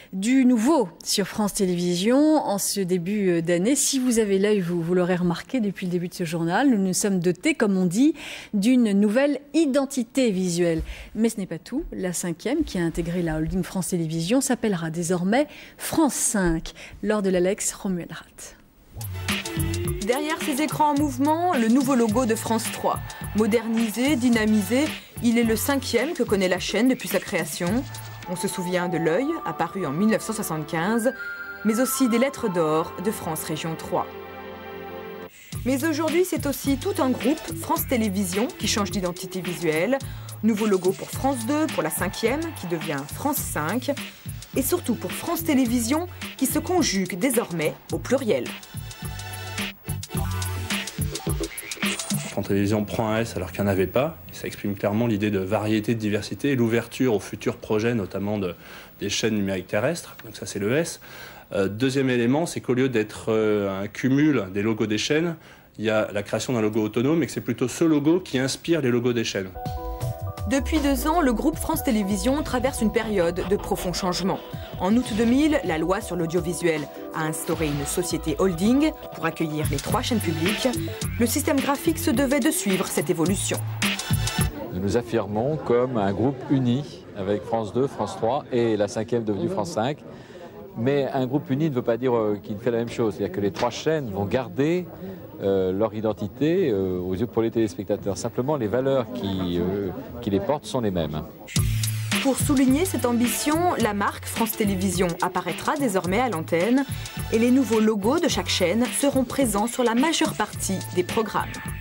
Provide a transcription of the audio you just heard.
Du nouveau sur France Télévisions en ce début d'année. Si vous avez l'œil, vous l'aurez remarqué depuis le début de ce journal, nous nous sommes dotés, comme on dit, d'une nouvelle identité visuelle. Mais ce n'est pas tout. La 5e, qui a intégré la holding France Télévisions, s'appellera désormais France 5, lors de l'Alex Romuald Rath. Derrière ces écrans en mouvement, le nouveau logo de France 3. Modernisé, dynamisé, il est le 5e que connaît la chaîne depuis sa création. On se souvient de l'œil, apparu en 1975, mais aussi des lettres d'or de France Région 3. Mais aujourd'hui, c'est aussi tout un groupe, France Télévisions, qui change d'identité visuelle. Nouveau logo pour France 2, pour la 5e, qui devient France 5. Et surtout pour France Télévisions, qui se conjugue désormais au pluriel. France Télévisions prend un S alors qu'il n'y en avait pas. Ça exprime clairement l'idée de variété, de diversité et l'ouverture aux futurs projets, notamment des chaînes numériques terrestres. Donc ça, c'est le S. Deuxième élément, c'est qu'au lieu d'être un cumul des logos des chaînes, il y a la création d'un logo autonome et que c'est plutôt ce logo qui inspire les logos des chaînes. Depuis 2 ans, le groupe France Télévisions traverse une période de profonds changements. En août 2000, la loi sur l'audiovisuel a instauré une société holding pour accueillir les 3 chaînes publiques. Le système graphique se devait de suivre cette évolution. Nous nous affirmons comme un groupe uni avec France 2, France 3 et la 5e devenue France 5. Mais un groupe uni ne veut pas dire qu'il fait la même chose. C'est-à-dire que les 3 chaînes vont garder leur identité aux yeux pour les téléspectateurs. Simplement, les valeurs qui les portent sont les mêmes. Pour souligner cette ambition, la marque France Télévisions apparaîtra désormais à l'antenne et les nouveaux logos de chaque chaîne seront présents sur la majeure partie des programmes.